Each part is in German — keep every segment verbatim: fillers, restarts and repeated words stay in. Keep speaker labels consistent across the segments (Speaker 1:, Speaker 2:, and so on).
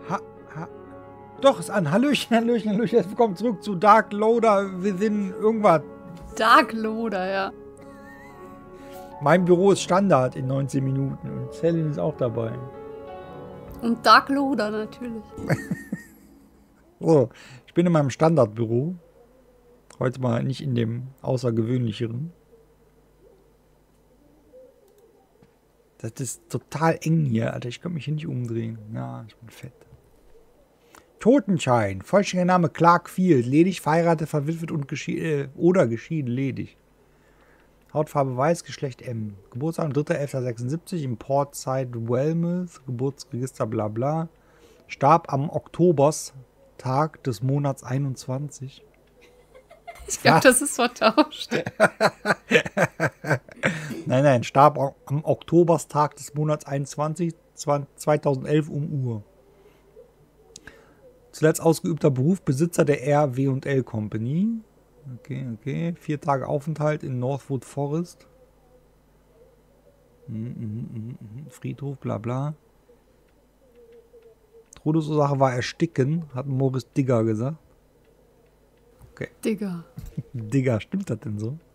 Speaker 1: Ha, ha. Doch, ist an. Hallöchen, Hallöchen, Hallöchen. Jetzt willkommen zurück zu Dark Loader Within irgendwas.
Speaker 2: Dark Loader, ja.
Speaker 1: Mein Büro ist Standard in neunzehn Minuten und Celine ist auch dabei.
Speaker 2: Und Dark Loader natürlich.
Speaker 1: So, ich bin in meinem Standardbüro. Heute mal nicht in dem außergewöhnlicheren. Das ist total eng hier, Alter. Ich kann mich hier nicht umdrehen. Ja, ich bin fett. Totenschein. Vollständiger Name Clark Field. Ledig, verheiratet, verwitwet und geschi äh, oder geschieden. Ledig. Hautfarbe weiß, Geschlecht M. Geburtstag dritter elfter sechsundsiebzig im Portside Weymouth. Geburtsregister bla bla. Starb am Oktoberstag des Monats einundzwanzig.
Speaker 2: Ich glaube, das ist vertauscht.
Speaker 1: Nein, nein, starb am Oktoberstag des Monats einundzwanzig, zweitausendelf um Uhr. Zuletzt ausgeübter Beruf, Besitzer der R W und L Company. Okay, okay. Vier Tage Aufenthalt in Northwood Forest. Mhm, mhm, mhm, mhm. Friedhof, bla bla. Todesursache war Ersticken, hat Morris Digger gesagt. Okay.
Speaker 2: Digga.
Speaker 1: Digger, stimmt das denn so?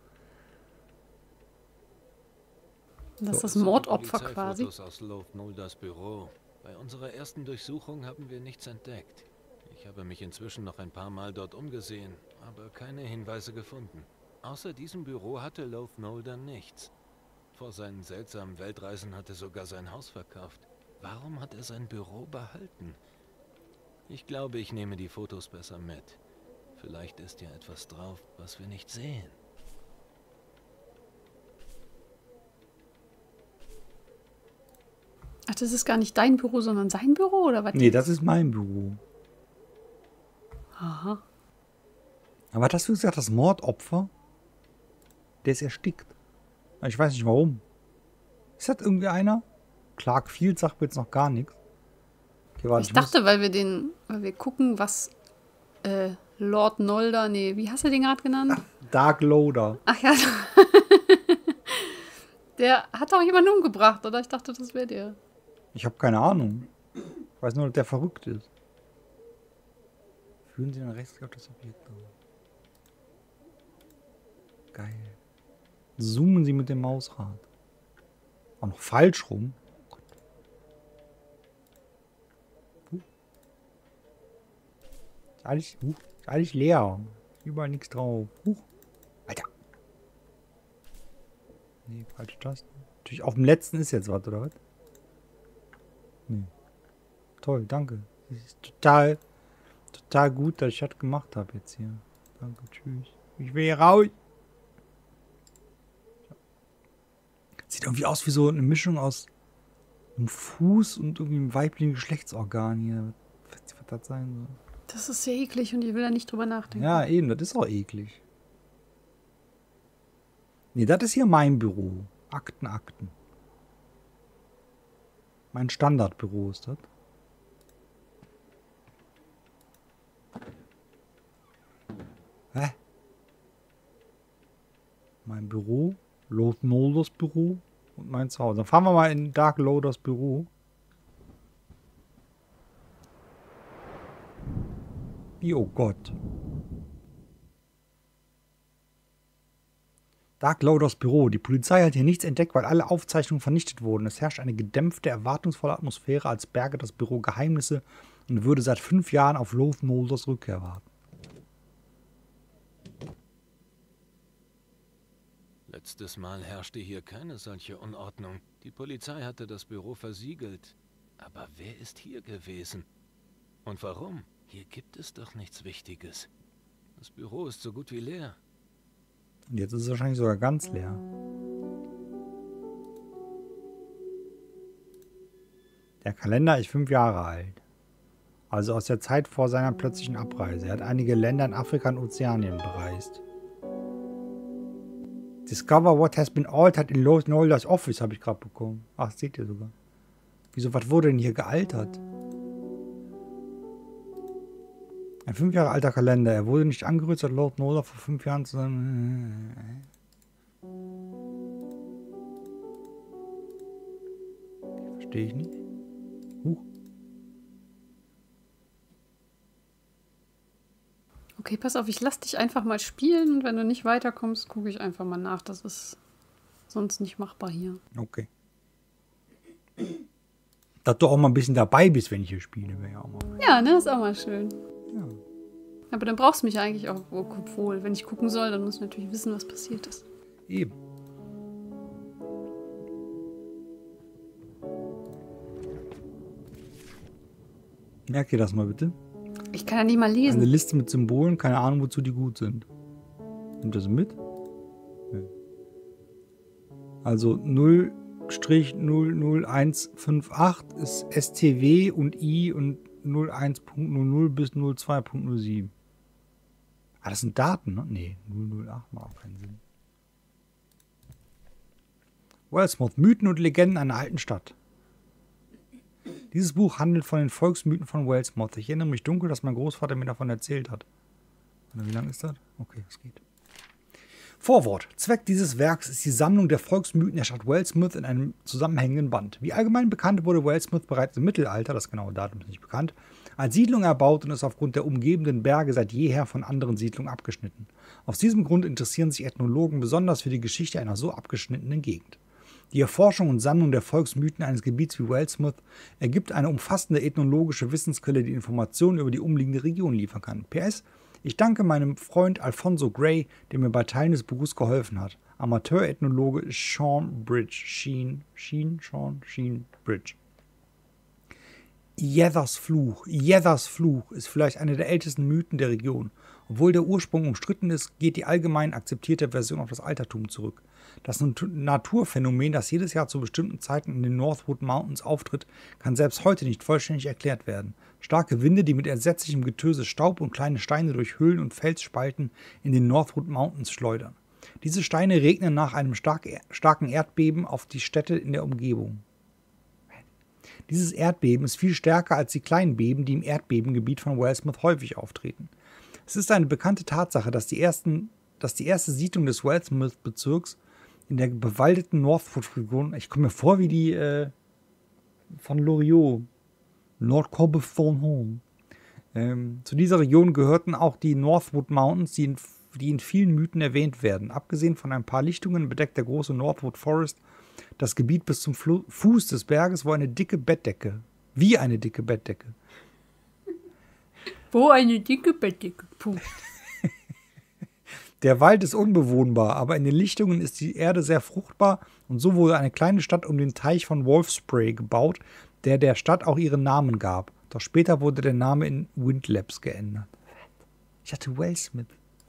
Speaker 2: Das ist das Mordopfer quasi.
Speaker 3: Aus Loth Nolders Büro. Bei unserer ersten Durchsuchung haben wir nichts entdeckt. Ich habe mich inzwischen noch ein paar Mal dort umgesehen, aber keine Hinweise gefunden. Außer diesem Büro hatte Loth Nolder nichts. Vor seinen seltsamen Weltreisen hat er sogar sein Haus verkauft. Warum hat er sein Büro behalten? Ich glaube, ich nehme die Fotos besser mit. Vielleicht ist ja etwas drauf, was wir nicht sehen.
Speaker 2: Ach, das ist gar nicht dein Büro, sondern sein Büro, oder was?
Speaker 1: Nee, das ist mein Büro.
Speaker 2: Aha.
Speaker 1: Aber was hast du gesagt, das Mordopfer? Der ist erstickt. Ich weiß nicht warum. Ist das irgendwie einer? Clark Field sagt mir jetzt noch gar nichts. Okay, warte,
Speaker 2: Ich
Speaker 1: ich
Speaker 2: dachte,
Speaker 1: muss-
Speaker 2: weil wir den, weil wir gucken, was äh, Lord Nolder, nee, wie hast du den gerade genannt?
Speaker 1: Dark Loader.
Speaker 2: Ach ja. Der hat doch jemanden umgebracht, oder? Ich dachte, das wäre der.
Speaker 1: Ich habe keine Ahnung. Ich weiß nur, dass der verrückt ist. Führen Sie dann rechts auf das Objekt an. Geil. Zoomen Sie mit dem Mausrad. Auch noch falsch rum. Oh Gott. Huh. Ist alles, huh. Ist alles leer. Überall nichts drauf. Huch. Alter. Nee, falsche Taste. Natürlich auf dem letzten ist jetzt was, oder was? Nee. Toll, danke. Das ist total, total gut, dass ich das gemacht habe jetzt hier. Danke, tschüss. Ich will hier raus. Sieht irgendwie aus wie so eine Mischung aus einem Fuß und irgendwie einem weiblichen Geschlechtsorgan hier. Was, was das sein soll.
Speaker 2: Das ist sehr eklig und ich will da nicht drüber nachdenken.
Speaker 1: Ja, eben, das ist auch eklig. Nee, das ist hier mein Büro. Akten, Akten. Mein Standardbüro ist das. Hä? Mein Büro, Loth Nolders Büro und mein Zuhause. Dann fahren wir mal in Dark Loaders Büro. Wie, oh Gott. Dark Loaders Büro. Die Polizei hat hier nichts entdeckt, weil alle Aufzeichnungen vernichtet wurden. Es herrscht eine gedämpfte, erwartungsvolle Atmosphäre, als berge das Büro Geheimnisse und würde seit fünf Jahren auf Loth Nolders Rückkehr warten.
Speaker 3: Letztes Mal herrschte hier keine solche Unordnung. Die Polizei hatte das Büro versiegelt. Aber wer ist hier gewesen? Und warum? Hier gibt es doch nichts Wichtiges. Das Büro ist so gut wie leer.
Speaker 1: Und jetzt ist es wahrscheinlich sogar ganz leer. Der Kalender ist fünf Jahre alt. Also aus der Zeit vor seiner plötzlichen Abreise. Er hat einige Länder in Afrika und Ozeanien bereist. Discover what has been altered in Loth Nolders Office habe ich gerade bekommen. Ach, seht ihr sogar. Wieso, was wurde denn hier gealtert? Ein fünf Jahre alter Kalender. Er wurde nicht angerührt, seit Loth Nolder vor fünf Jahren zusammen. Verstehe ich nicht. Huch.
Speaker 2: Okay, pass auf, ich lass dich einfach mal spielen und wenn du nicht weiterkommst, gucke ich einfach mal nach. Das ist sonst nicht machbar hier.
Speaker 1: Okay. Dass du auch mal ein bisschen dabei bist, wenn ich hier spiele, wäre ja auch mal.
Speaker 2: Ja, ne, ist auch mal schön.
Speaker 1: Ja.
Speaker 2: Aber dann brauchst du mich eigentlich auch wohl. Wenn ich gucken soll, dann muss ich natürlich wissen, was passiert ist.
Speaker 1: Eben. Merk dir das mal bitte.
Speaker 2: Ich kann ja nicht mal lesen.
Speaker 1: Eine Liste mit Symbolen, keine Ahnung, wozu die gut sind. Nimmt das mit? Ja. Also null null null eins fünf acht ist S T W und I und null eins Punkt null null bis null zwei Punkt null sieben. Ah, das sind Daten, ne? Nee, null null acht macht auch keinen Sinn. Wellsmouth, Mythen und Legenden einer alten Stadt. Dieses Buch handelt von den Volksmythen von Wellsmouth. Ich erinnere mich dunkel, dass mein Großvater mir davon erzählt hat. Wie lang ist das? Okay, das geht. Vorwort. Zweck dieses Werks ist die Sammlung der Volksmythen der Stadt Wellsmouth in einem zusammenhängenden Band. Wie allgemein bekannt wurde Wellsmouth bereits im Mittelalter, das genaue Datum ist nicht bekannt, als Siedlung erbaut und ist aufgrund der umgebenden Berge seit jeher von anderen Siedlungen abgeschnitten. Aus diesem Grund interessieren sich Ethnologen besonders für die Geschichte einer so abgeschnittenen Gegend. Die Erforschung und Sammlung der Volksmythen eines Gebiets wie Wellsmouth ergibt eine umfassende ethnologische Wissensquelle, die Informationen über die umliegende Region liefern kann. P S. Ich danke meinem Freund Alfonso Gray, der mir bei Teilen des Buches geholfen hat. Amateur-Ethnologe Sean Bridge. Sheen, Sheen, Sean, Sheen Bridge. Iethers Fluch. Iethers Fluch ist vielleicht einer der ältesten Mythen der Region. Obwohl der Ursprung umstritten ist, geht die allgemein akzeptierte Version auf das Altertum zurück. Das Naturphänomen, das jedes Jahr zu bestimmten Zeiten in den Northwood Mountains auftritt, kann selbst heute nicht vollständig erklärt werden. Starke Winde, die mit entsetzlichem Getöse Staub und kleine Steine durch Höhlen und Felsspalten in den Northwood Mountains schleudern. Diese Steine regnen nach einem stark, starken Erdbeben auf die Städte in der Umgebung. Dieses Erdbeben ist viel stärker als die kleinen Beben, die im Erdbebengebiet von Wellsmouth häufig auftreten. Es ist eine bekannte Tatsache, dass die, ersten, dass die erste Siedlung des Wellsmouth-Bezirks in der bewaldeten Northwood-Region, ich komme mir vor wie die äh, von Loriot, Lord Corbethorne Home. Ähm, zu dieser Region gehörten auch die Northwood Mountains, die in, die in vielen Mythen erwähnt werden. Abgesehen von ein paar Lichtungen bedeckt der große Northwood Forest das Gebiet bis zum Flu- Fuß des Berges, wo eine dicke Bettdecke, wie eine dicke Bettdecke.
Speaker 2: Wo eine dicke Bettdecke, puh.
Speaker 1: Der Wald ist unbewohnbar, aber in den Lichtungen ist die Erde sehr fruchtbar und so wurde eine kleine Stadt um den Teich von Wolfspray gebaut, der der Stadt auch ihren Namen gab. Doch später wurde der Name in Windlaps geändert. Ich hatte Wellsmouth.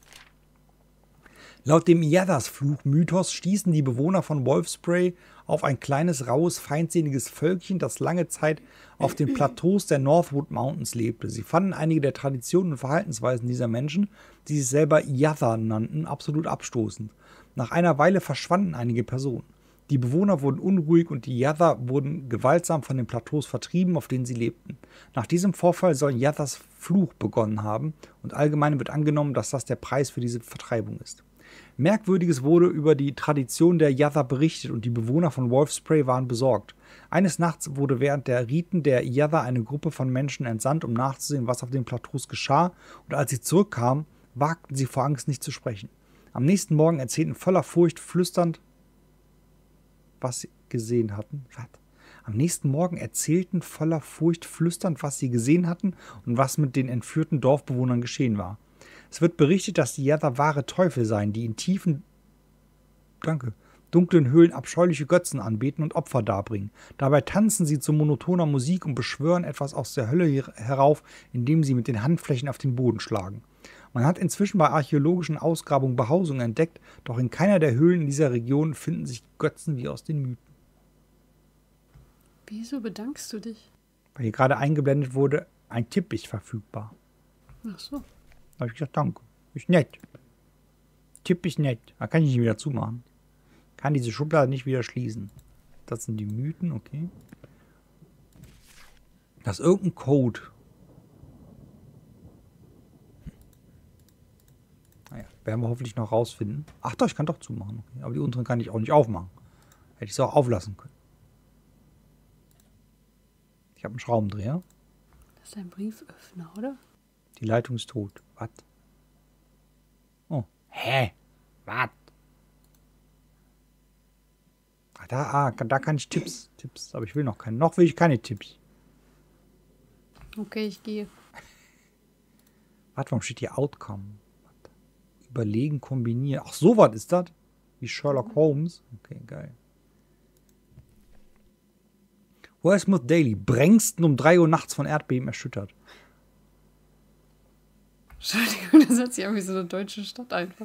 Speaker 1: Laut dem Iethers-Fluch-Mythos stießen die Bewohner von Wolfspray auf ein kleines, raues, feindseliges Völkchen, das lange Zeit auf den Plateaus der Northwood Mountains lebte. Sie fanden einige der Traditionen und Verhaltensweisen dieser Menschen, die sich selber Iether nannten, absolut abstoßend. Nach einer Weile verschwanden einige Personen. Die Bewohner wurden unruhig und die Iether wurden gewaltsam von den Plateaus vertrieben, auf denen sie lebten. Nach diesem Vorfall soll Iethers Fluch begonnen haben und allgemein wird angenommen, dass das der Preis für diese Vertreibung ist. Merkwürdiges wurde über die Tradition der Iether berichtet und die Bewohner von Wolfspray waren besorgt. Eines Nachts wurde während der Riten der Iether eine Gruppe von Menschen entsandt, um nachzusehen, was auf den Plateaus geschah, und als sie zurückkamen, wagten sie vor Angst nicht zu sprechen. Am nächsten Morgen erzählten voller Furcht flüsternd, was sie gesehen hatten. Was? Am nächsten Morgen erzählten voller Furcht flüsternd, was sie gesehen hatten und was mit den entführten Dorfbewohnern geschehen war. Es wird berichtet, dass die Iether wahre Teufel seien, die in tiefen, danke, dunklen Höhlen abscheuliche Götzen anbeten und Opfer darbringen. Dabei tanzen sie zu monotoner Musik und beschwören etwas aus der Hölle herauf, indem sie mit den Handflächen auf den Boden schlagen. Man hat inzwischen bei archäologischen Ausgrabungen Behausungen entdeckt, doch in keiner der Höhlen in dieser Region finden sich Götzen wie aus den Mythen.
Speaker 2: Wieso bedankst du dich?
Speaker 1: Weil hier gerade eingeblendet wurde, ein Tipp ist verfügbar.
Speaker 2: Ach so.
Speaker 1: Da habe ich gesagt, danke. Ist nett. Tipp ist nett. Da kann ich nicht wieder zumachen. Kann diese Schublade nicht wieder schließen. Das sind die Mythen, okay. Das ist irgendein Code. Naja, werden wir hoffentlich noch rausfinden. Ach doch, ich kann doch zumachen. Okay. Aber die unteren kann ich auch nicht aufmachen. Hätte ich es auch auflassen können. Ich habe einen Schraubendreher.
Speaker 2: Das ist ein Brieföffner, oder?
Speaker 1: Die Leitung ist tot. Was? Hä? Was? Ah, da, ah, da kann ich Tipps. Tipps, aber ich will noch keine. Noch will ich keine Tipps.
Speaker 2: Okay, ich gehe.
Speaker 1: Warte, warum steht hier Outcome? Überlegen, kombinieren. Ach, so was ist das? Wie Sherlock Holmes. Okay, geil. Westmouth Daily. Brängsten um drei Uhr nachts von Erdbeben erschüttert.
Speaker 2: Entschuldigung, das hört sich an wie so eine deutsche Stadt einfach.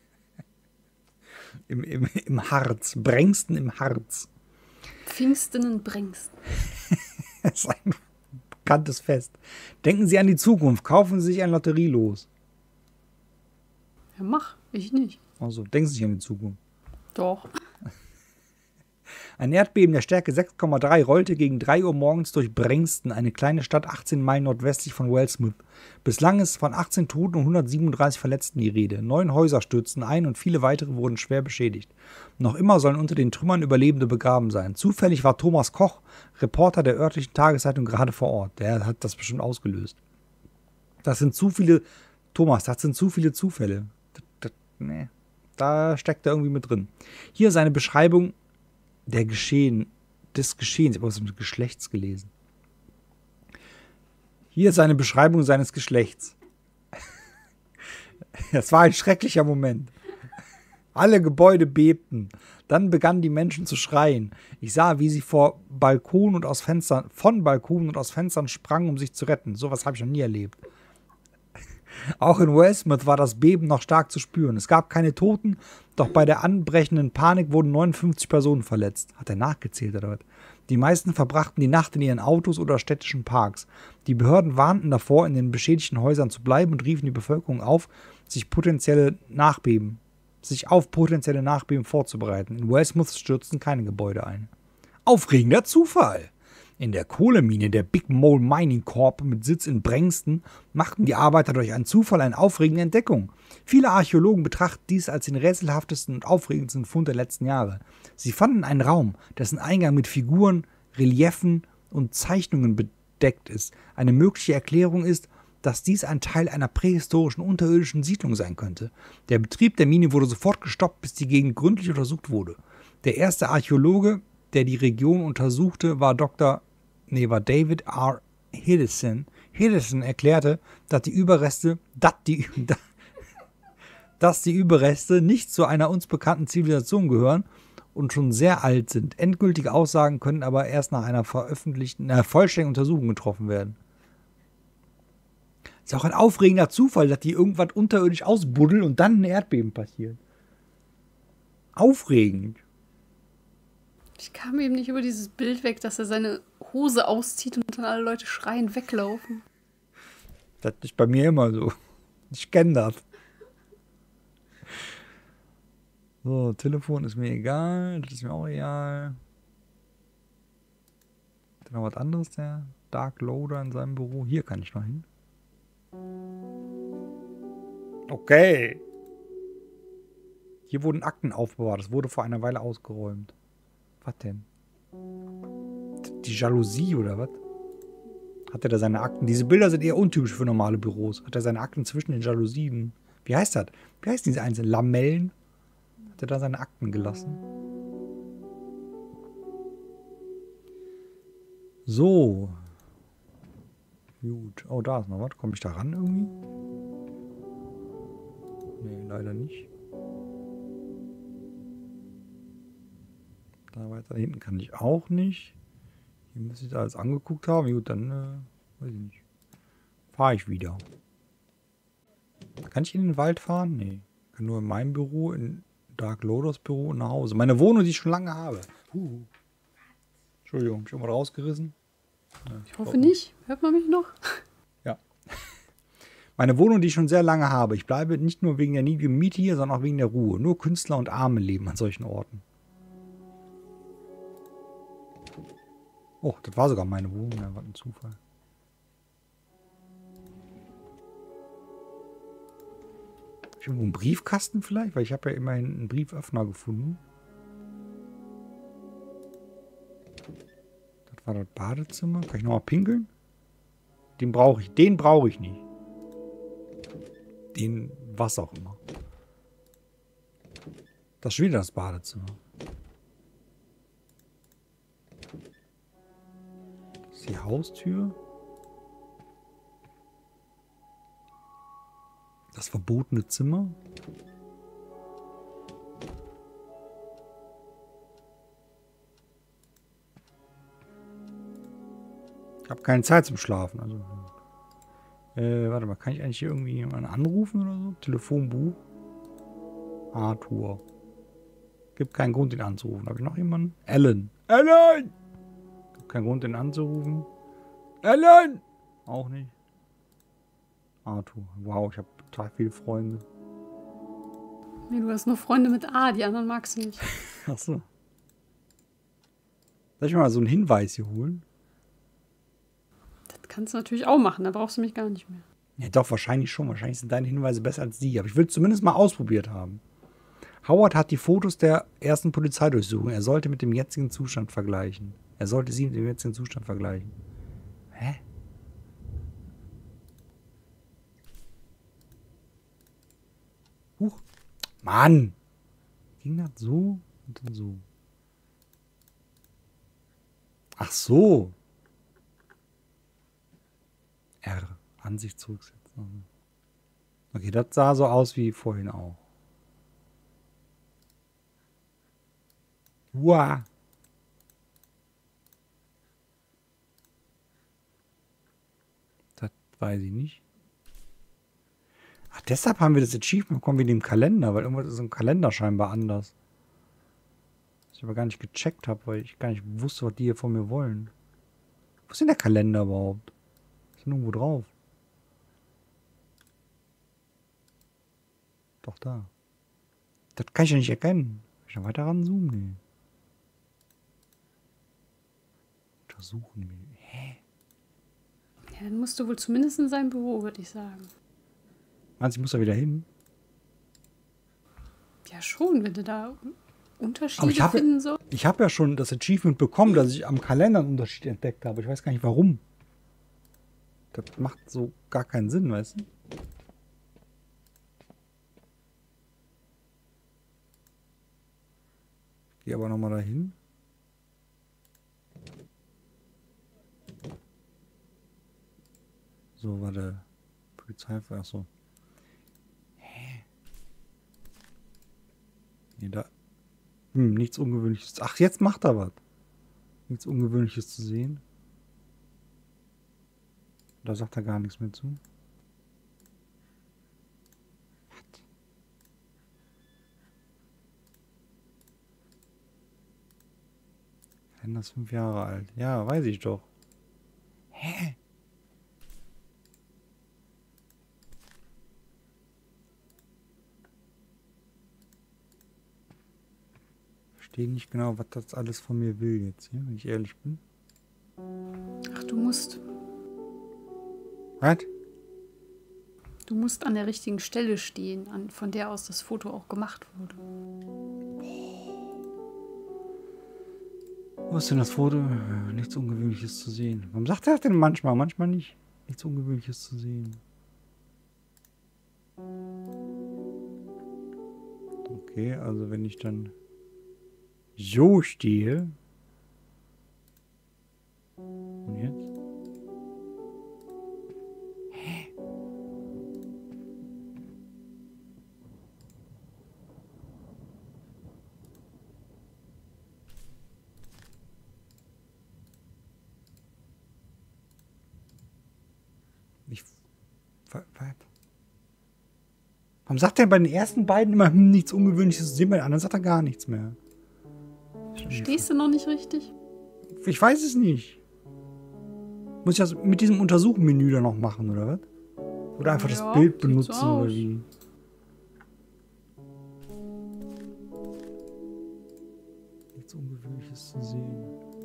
Speaker 1: Im, im, im Harz. Brängsten im Harz.
Speaker 2: Pfingsten in Brängsten.
Speaker 1: Das ist ein bekanntes Fest. Denken Sie an die Zukunft. Kaufen Sie sich ein Lotterielos.
Speaker 2: Ja, mach. Ich nicht.
Speaker 1: Also, denken Sie sich an die Zukunft.
Speaker 2: Doch.
Speaker 1: Ein Erdbeben der Stärke sechs Komma drei rollte gegen drei Uhr morgens durch Brängsten, eine kleine Stadt achtzehn Meilen nordwestlich von Wellsmouth. Bislang ist von achtzehn Toten und hundertsiebenunddreißig Verletzten die Rede. Neun Häuser stürzten ein und viele weitere wurden schwer beschädigt. Noch immer sollen unter den Trümmern Überlebende begraben sein. Zufällig war Thomas Koch, Reporter der örtlichen Tageszeitung, gerade vor Ort. Der hat das bestimmt ausgelöst. Das sind zu viele, Thomas, das sind zu viele Zufälle. Das, das, nee, da steckt er irgendwie mit drin. Hier seine Beschreibung der Geschehen, des Geschehens. Ich habe was mit Geschlechts gelesen. Hier ist eine Beschreibung seines Geschlechts. Das war ein schrecklicher Moment. Alle Gebäude bebten. Dann begannen die Menschen zu schreien. Ich sah, wie sie vor Balkonen und aus Fenstern, von Balkonen und aus Fenstern sprangen, um sich zu retten. Sowas habe ich noch nie erlebt. Auch in Westmouth war das Beben noch stark zu spüren. Es gab keine Toten, doch bei der anbrechenden Panik wurden neunundfünfzig Personen verletzt. Hat er nachgezählt oder was? Die meisten verbrachten die Nacht in ihren Autos oder städtischen Parks. Die Behörden warnten davor, in den beschädigten Häusern zu bleiben und riefen die Bevölkerung auf, sich potenzielle Nachbeben, sich auf potenzielle Nachbeben vorzubereiten. In Westmouth stürzten keine Gebäude ein. Aufregender Zufall! In der Kohlemine der Big Mole Mining Corp mit Sitz in Brängsten machten die Arbeiter durch einen Zufall eine aufregende Entdeckung. Viele Archäologen betrachten dies als den rätselhaftesten und aufregendsten Fund der letzten Jahre. Sie fanden einen Raum, dessen Eingang mit Figuren, Reliefen und Zeichnungen bedeckt ist. Eine mögliche Erklärung ist, dass dies ein Teil einer prähistorischen unterirdischen Siedlung sein könnte. Der Betrieb der Mine wurde sofort gestoppt, bis die Gegend gründlich untersucht wurde. Der erste Archäologe, der die Region untersuchte, war Doktor Nee, war David R. Hillison. Hillison erklärte, dass die Überreste, dass die, dass die Überreste nicht zu einer uns bekannten Zivilisation gehören und schon sehr alt sind. Endgültige Aussagen können aber erst nach einer veröffentlichten, einer vollständigen Untersuchung getroffen werden. Ist auch ein aufregender Zufall, dass die irgendwas unterirdisch ausbuddeln und dann ein Erdbeben passiert. Aufregend.
Speaker 2: Ich kam eben nicht über dieses Bild weg, dass er seine Hose auszieht und dann alle Leute schreien, weglaufen.
Speaker 1: Das ist bei mir immer so. Ich kenne das. So, Telefon ist mir egal. Das ist mir auch egal. Hat noch was anderes, der Dark Loader in seinem Büro. Hier kann ich noch hin. Okay. Hier wurden Akten aufbewahrt. Das wurde vor einer Weile ausgeräumt. Was denn? Die Jalousie oder was? Hat er da seine Akten? Diese Bilder sind eher untypisch für normale Büros. Hat er seine Akten zwischen den Jalousien? Wie heißt das? Wie heißt diese einzelnen Lamellen? Hat er da seine Akten gelassen? So. Gut. Oh, da ist noch was. Komme ich da ran irgendwie? Nee, leider nicht. Da weiter hinten kann ich auch nicht. Hier muss ich da alles angeguckt haben. Gut, dann äh, weiß ich nicht. Fahre ich wieder. Kann ich in den Wald fahren? Nee. Ich kann nur in meinem Büro, in Dark Loaders Büro und nach Hause. Meine Wohnung, die ich schon lange habe. Puh. Entschuldigung, ich habe mal rausgerissen. Ja,
Speaker 2: ich hoffe nicht. Hört man mich noch?
Speaker 1: Ja. Meine Wohnung, die ich schon sehr lange habe. Ich bleibe nicht nur wegen der niedrigen Miete hier, sondern auch wegen der Ruhe. Nur Künstler und Arme leben an solchen Orten. Oh, das war sogar meine Wohnung. Ja, was ein Zufall. Hab ich irgendwo einen Briefkasten vielleicht? Weil ich habe ja immerhin einen Brieföffner gefunden. Das war das Badezimmer. Kann ich nochmal pinkeln? Den brauche ich. Den brauche ich nicht. Den, was auch immer. Das ist schon wieder das Badezimmer. Das ist die Haustür. Das verbotene Zimmer. Ich habe keine Zeit zum Schlafen. Also, äh, warte mal, kann ich eigentlich hier irgendwie jemanden anrufen oder so? Telefonbuch. Arthur. Gibt keinen Grund, ihn anzurufen. Habe ich noch jemanden? Alan. Alan! Gibt keinen Grund, ihn anzurufen. Alan! Auch nicht. Arthur. Wow, ich habe total viele Freunde.
Speaker 2: Nee, du hast nur Freunde mit A, die anderen magst du nicht.
Speaker 1: Ach so. Soll ich mir mal so einen Hinweis hier holen?
Speaker 2: Das kannst du natürlich auch machen, da brauchst du mich gar nicht mehr.
Speaker 1: Ja, doch, wahrscheinlich schon. Wahrscheinlich sind deine Hinweise besser als die. Aber ich will es zumindest mal ausprobiert haben. Howard hat die Fotos der ersten Polizeidurchsuchung. Er sollte mit dem jetzigen Zustand vergleichen. Er sollte sie mit dem jetzigen Zustand vergleichen. Hä? Huch. Mann! Ging das so und dann so? Ach so. R. Ansicht zurücksetzen. Okay, das sah so aus wie vorhin auch. Wow. Das weiß ich nicht. Ach, deshalb haben wir das Achievement bekommen wie dem Kalender, weil irgendwas ist im Kalender scheinbar anders. Was ich aber gar nicht gecheckt habe, weil ich gar nicht wusste, was die hier von mir wollen. Wo ist denn der Kalender überhaupt? Ist denn irgendwo drauf? Doch da. Das kann ich ja nicht erkennen. Kann ich noch weiter ranzoomen? Nee. Untersuchen. Hä?
Speaker 2: Ja, dann musst du wohl zumindest in sein Büro, würde ich sagen.
Speaker 1: Meinst du, ich muss da wieder hin?
Speaker 2: Ja, schon, wenn du da Unterschiede
Speaker 1: Aber ich habe,
Speaker 2: finden sollst.
Speaker 1: ich habe ja schon das Achievement bekommen, dass ich am Kalender einen Unterschied entdeckt habe. Ich weiß gar nicht warum. Das macht so gar keinen Sinn, weißt du? Gehe aber nochmal dahin. So, warte. Polizei, achso. Hä? Nee, da. Hm, nichts Ungewöhnliches. Ach, jetzt macht er was. Nichts Ungewöhnliches zu sehen. Da sagt er gar nichts mehr zu. Was? Kalender ist fünf Jahre alt. Ja, weiß ich doch. Hä? Verstehe nicht genau, was das alles von mir will jetzt hier, wenn ich ehrlich bin.
Speaker 2: Ach, du musst.
Speaker 1: Was?
Speaker 2: Du musst an der richtigen Stelle stehen, an, von der aus das Foto auch gemacht wurde.
Speaker 1: Wo ist denn das Foto? Äh, Nichts Ungewöhnliches zu sehen. Warum sagt er das denn manchmal? Manchmal nicht. Nichts Ungewöhnliches zu sehen. Okay, also wenn ich dann so stehe. Und jetzt? Hä? Ich. Was? Warum sagt er bei den ersten beiden immer hm, nichts Ungewöhnliches zu sehen, bei den anderen sagt er gar nichts mehr?
Speaker 2: Stehst du noch nicht richtig?
Speaker 1: Ich weiß es nicht. Muss ich das mit diesem Untersuchen-Menü da noch machen, oder was? Oder einfach
Speaker 2: Ja,
Speaker 1: das Bild
Speaker 2: sieht so
Speaker 1: benutzen,
Speaker 2: aus.
Speaker 1: oder wie? Nichts Ungewöhnliches zu sehen.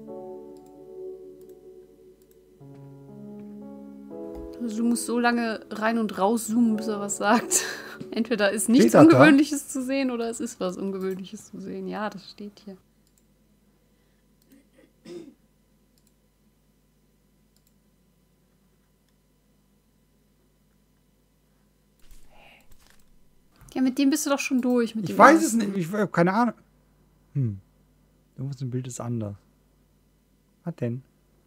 Speaker 2: Also du musst so lange rein und raus zoomen, bis er was sagt. Entweder ist nichts
Speaker 1: Steht das da?
Speaker 2: Ungewöhnliches zu sehen oder es ist was Ungewöhnliches zu sehen. Ja, das steht hier. Ja, mit dem bist du doch schon durch. Mit
Speaker 1: Ich
Speaker 2: dem
Speaker 1: weiß es
Speaker 2: ersten.
Speaker 1: nicht. Ich habe keine Ahnung. Hm. Irgendwas im Bild ist anders. Was denn?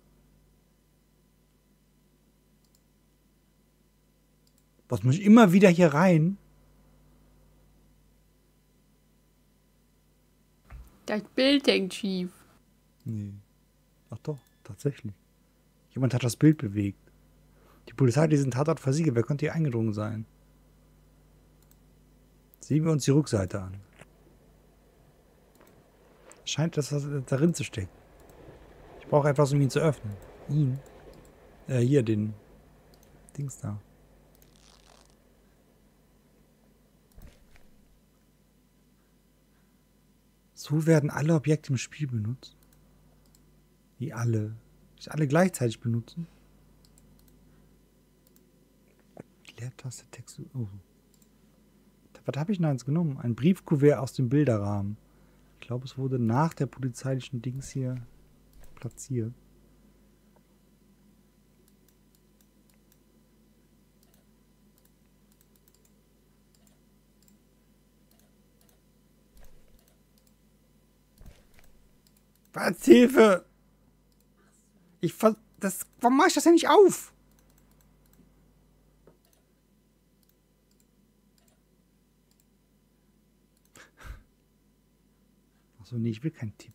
Speaker 1: Was muss ich immer wieder hier rein?
Speaker 2: Das Bild hängt schief.
Speaker 1: Nee. Ach doch, tatsächlich. Jemand hat das Bild bewegt. Die Polizei hat diesen Tatort versiegelt. Wer könnte hier eingedrungen sein? Sehen wir uns die Rückseite an. Scheint das darin zu stecken. Ich brauche etwas, um ihn zu öffnen. Ihn? Äh, hier, den Dings da. So werden alle Objekte im Spiel benutzt. Wie alle. Nicht alle gleichzeitig benutzen. Leertaste, Text. Oh. Was habe ich denn jetzt genommen? Ein Briefkuvert aus dem Bilderrahmen. Ich glaube, es wurde nach der polizeilichen Dings hier platziert. Was? Hilfe! Ich ver... Das... Warum mache ich das denn nicht auf? Achso, nee, ich will keinen Tipp.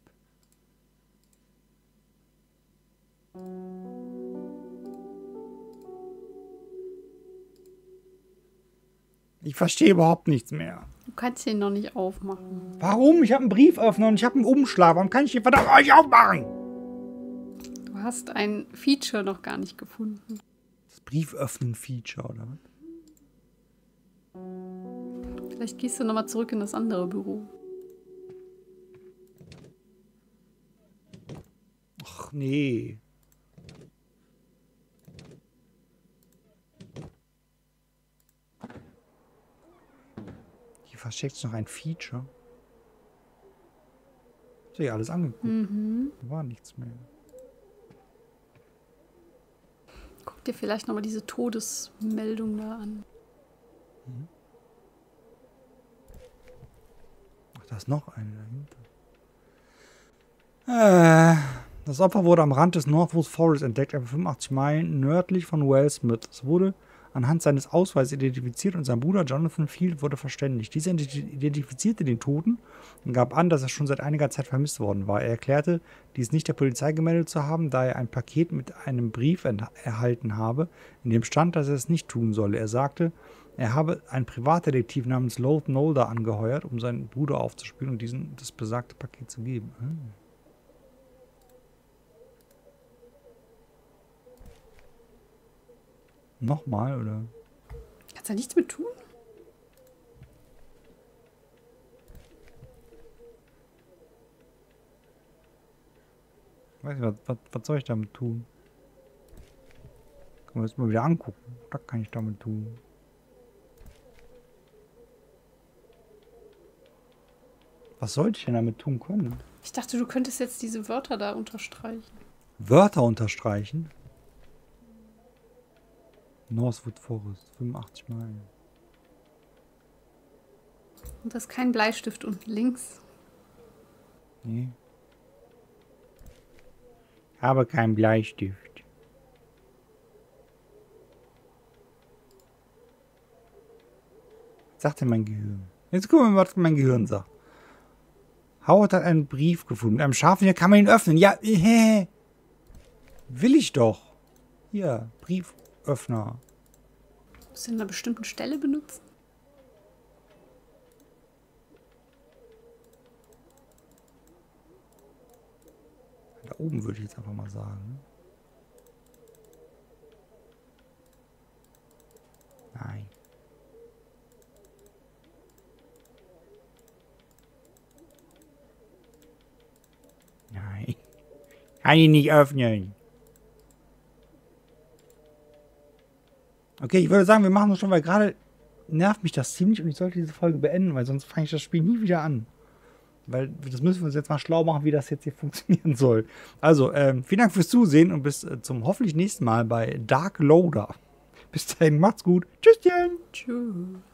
Speaker 1: Ich verstehe überhaupt nichts mehr.
Speaker 2: Du kannst den noch nicht aufmachen.
Speaker 1: Warum? Ich habe einen Brieföffner und ich habe einen Umschlag. Warum kann ich den verdammt euch aufmachen?
Speaker 2: Du hast ein Feature noch gar nicht gefunden.
Speaker 1: Das Brieföffnen-Feature, oder was?
Speaker 2: Vielleicht gehst du nochmal zurück in das andere Büro.
Speaker 1: Ach, nee. Hier versteckt sich noch ein Feature. Ich habe ja alles angeguckt.
Speaker 2: Mhm.
Speaker 1: Da war nichts mehr.
Speaker 2: Guck dir vielleicht nochmal diese Todesmeldung da an.
Speaker 1: Mhm. Ach, da ist noch eine dahinter. Äh, das Opfer wurde am Rand des Northwood Forest entdeckt, etwa fünfundachtzig Meilen nördlich von Wellsmith. Es wurde anhand seines Ausweises identifiziert und sein Bruder Jonathan Field wurde verständigt. Dieser identifizierte den Toten und gab an, dass er schon seit einiger Zeit vermisst worden war. Er erklärte, dies nicht der Polizei gemeldet zu haben, da er ein Paket mit einem Brief erhalten habe, in dem stand, dass er es nicht tun solle. Er sagte, er habe einen Privatdetektiv namens Loth Nolder angeheuert, um seinen Bruder aufzuspüren und diesen das besagte Paket zu geben. Hm. Nochmal, oder?
Speaker 2: Kannst du da nichts mit tun?
Speaker 1: Weiß nicht, was, was, was soll ich damit tun? Können wir das mal wieder angucken. Was kann ich damit tun? Was sollte ich denn damit tun können?
Speaker 2: Ich dachte, du könntest jetzt diese Wörter da unterstreichen.
Speaker 1: Wörter unterstreichen? Northwood Forest, fünfundachtzig Meilen.
Speaker 2: Und das ist kein Bleistift unten links.
Speaker 1: Nee. Ich habe keinen Bleistift. Was sagt denn mein Gehirn? Jetzt gucken wir mal, was mein Gehirn sagt. Howard hat einen Brief gefunden. Mit einem scharfen Hier kann man ihn öffnen. Ja, äh, will ich doch. Hier, Brieföffner.
Speaker 2: Musst du an einer bestimmten Stelle benutzen?
Speaker 1: Da oben würde ich jetzt einfach mal sagen. Nein. Nein. Kann ich nicht öffnen. Okay, ich würde sagen, wir machen das schon, weil gerade nervt mich das ziemlich und ich sollte diese Folge beenden, weil sonst fange ich das Spiel nie wieder an. Weil das müssen wir uns jetzt mal schlau machen, wie das jetzt hier funktionieren soll. Also, ähm, vielen Dank fürs Zusehen und bis äh, zum hoffentlich nächsten Mal bei Dark Loader. Bis dahin, macht's gut. Tschüsschen.
Speaker 2: Tschüss.